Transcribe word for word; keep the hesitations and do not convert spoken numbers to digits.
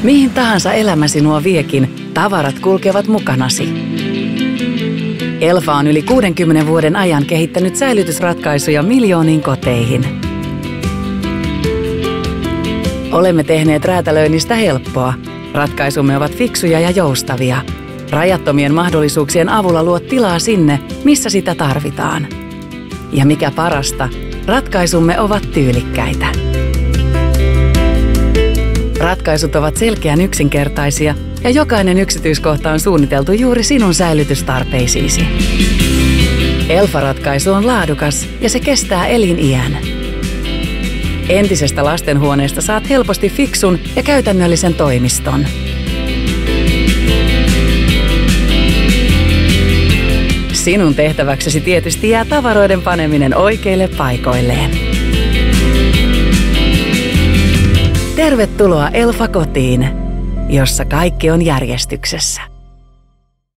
Mihin tahansa elämä sinua viekin, tavarat kulkevat mukanasi. Elfa on yli kuudenkymmenen vuoden ajan kehittänyt säilytysratkaisuja miljooniin koteihin. Olemme tehneet räätälöinnistä helppoa. Ratkaisumme ovat fiksuja ja joustavia. Rajattomien mahdollisuuksien avulla luot tilaa sinne, missä sitä tarvitaan. Ja mikä parasta, ratkaisumme ovat tyylikkäitä. Ratkaisut ovat selkeän yksinkertaisia ja jokainen yksityiskohta on suunniteltu juuri sinun säilytystarpeisiisi. Elfa-ratkaisu on laadukas ja se kestää eliniän. Entisestä lastenhuoneesta saat helposti fiksun ja käytännöllisen toimiston. Sinun tehtäväksesi tietysti jää tavaroiden paneminen oikeille paikoilleen. Tervetuloa Elfa-kotiin, jossa kaikki on järjestyksessä.